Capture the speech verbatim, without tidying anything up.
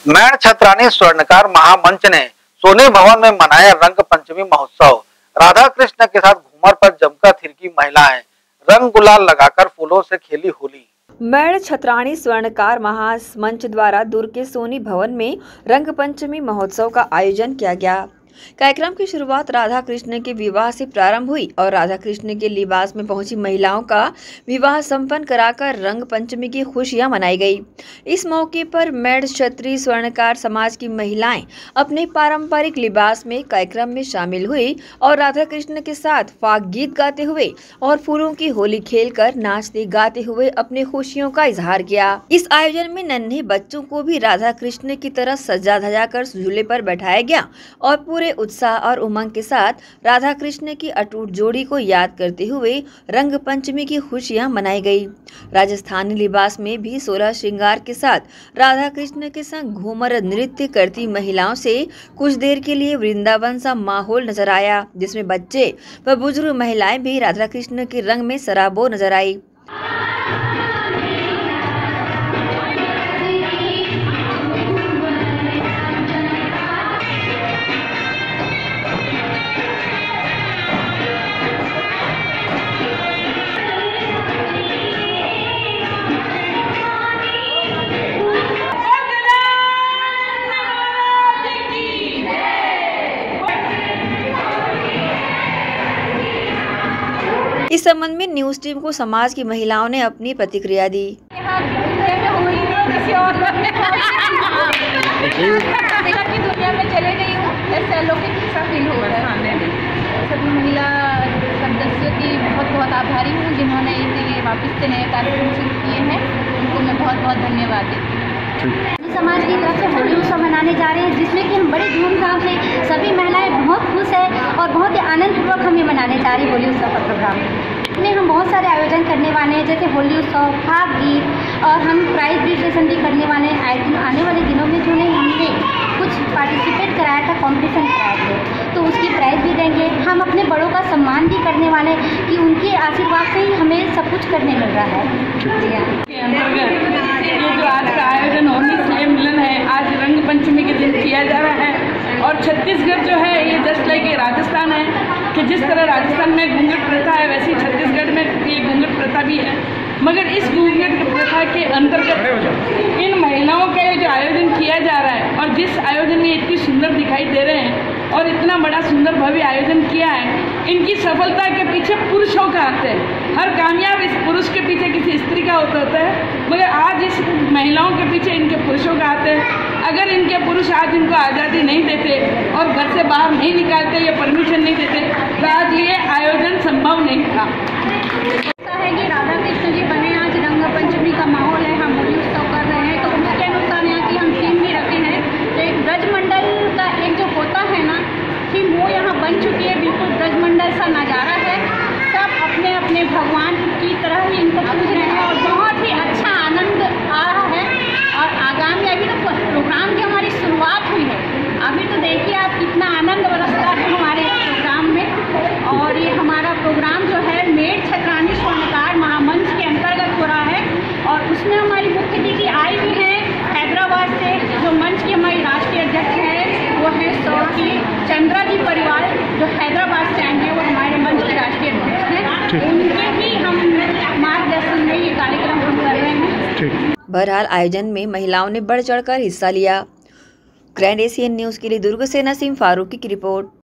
मैण छत्रानी स्वर्णकार महामंच ने सोनी भवन में मनाया रंग पंचमी महोत्सव। राधा कृष्ण के साथ घूमर पर जमकर थिरकी महिलाएं, रंग गुलाल लगाकर फूलों से खेली होली। मैण छत्रानी स्वर्णकार महामंच द्वारा दुर्ग के सोनी भवन में रंग पंचमी महोत्सव का आयोजन किया गया। कार्यक्रम की शुरुआत राधा कृष्ण के विवाह से प्रारंभ हुई और राधा कृष्ण के लिबास में पहुंची महिलाओं का विवाह संपन्न कराकर रंग पंचमी की खुशियां मनाई गई। इस मौके पर मैण क्षत्रिय स्वर्णकार समाज की महिलाएं अपने पारंपरिक लिबास में कार्यक्रम में शामिल हुई और राधा कृष्ण के साथ फाग गीत गाते हुए और फूलों की होली खेलकर नाचते गाते हुए अपनी खुशियों का इजहार किया। इस आयोजन में नन्हे बच्चों को भी राधा कृष्ण की तरह सजा धजा कर झूले पर बैठाया गया और पूरे उत्साह और उमंग के साथ राधा कृष्ण की अटूट जोड़ी को याद करते हुए रंग पंचमी की खुशियां मनाई गई। राजस्थानी लिबास में भी सोलह श्रृंगार के साथ राधा कृष्ण के संग घूमर नृत्य करती महिलाओं से कुछ देर के लिए वृंदावन सा माहौल नजर आया, जिसमें बच्चे व बुजुर्ग महिलाएं भी राधा कृष्ण के रंग में सराबोर नजर आई। इस संबंध में न्यूज टीम को समाज की महिलाओं ने अपनी प्रतिक्रिया दी। दुनिया में चले गई हूँ, ऐसा अलौकिक सा फील हो रहा है। सभी महिला सदस्यों की बहुत बहुत आभारी हूँ जिन्होंने ये वापस से नए कार्यक्रम शुरू किए हैं, उनको मैं बहुत बहुत धन्यवाद देती हूँ। समाज की तरफ से होली उत्सव मनाने जा रहे हैं, जिसमें कि हम बड़े धूमधाम से सभी महिलाएं बहुत खुश हैं और बहुत ही आनंदपूर्वक हम ये मनाने जा रहे हैं होली उत्सव का प्रोग्राम। इसमें हम बहुत सारे आयोजन करने वाले हैं, जैसे होली उत्सव, फाग गीत, और हम प्राइज डिस्ट्रीब्यूशन भी करने वाले हैं। आने वाले दिनों में जो नहीं हमने कुछ पार्टिसिपेट कराया था, कॉम्पिटिशन कराए थे, तो उसकी प्राइज भी देंगे। हम अपने बड़ों का सम्मान भी करने वाले हैं कि उनके आशीर्वाद से ही हमें सब कुछ करने मिल रहा है। ये जो आज का आयोजन होली से मिलन है, आज रंग पंचमी के दिन किया जा रहा है और छत्तीसगढ़ जो है ये जस्ट लाइक राजस्थान है कि जिस तरह राजस्थान में घूंघट प्रथा है, वैसे छत्तीसगढ़ में ये घूंघट प्रथा भी है। मगर इस घूंघट प्रथा के अंतर्गत इन महिलाओं का ये जो आयोजन किया जा रहा है और जिस आयोजन में इतनी सुंदर दिखाई दे रहे हैं और इतना बड़ा सुंदर भव्य आयोजन किया है, इनकी सफलता के पीछे पुरुषों का हाथ है। हर कामयाब इस पुरुष के पीछे किसी स्त्री का होता है, मगर आज इस महिलाओं के पीछे इनके पुरुषों का हाथ है। अगर इनके पुरुष आज इनको आज़ादी नहीं देते और घर से बाहर नहीं निकालते या परमिशन नहीं देते तो आज ये आयोजन संभव नहीं था। ऐसा है कि राधा कृष्ण जी बने, आज रंग पंचमी का माहौल है, हम होली उत्सव कर रहे हैं, तो उसके अनुसार यहाँ की हम थीम भी रखे हैं। तो एक ब्रजमंडल का एक जो होता है ना थीम, वो यहाँ बन चुकी है। बिल्कुल ब्रजमंडल सा नज़ारा है, सब अपने अपने भगवान की तरह ही इनको पूज रहे हैं और बहुत ही अच्छा आनंद आ रहा है। और आगामी अभी तो प्रोग्राम की हमारी शुरुआत हुई है, अभी तो देखिए आप कितना आनंद बरसता है हमारे प्रोग्राम में। और ये हमारा प्रोग्राम जो है मैण छत्रानी स्वर्णकार महामंच के अंतर्गत हो रहा है और उसमें हमारी मुख्य अतिथि आई भी हैं हैदराबाद से। जो मंच की हमारी राष्ट्रीय अध्यक्ष है वो है सौरती चंद्रा जी परिवार, जो हैदराबाद से आएंगे, वो हमारे मंच के राष्ट्रीय अध्यक्ष हैं। उनके भी हम मार्गदर्शन में ये कार्यक्रम हम कर रहे हैं। बहरहाल आयोजन में महिलाओं ने बढ़ चढ़कर हिस्सा लिया। ग्रैंड एशियन न्यूज के लिए दुर्ग से नसीम फारूकी की रिपोर्ट।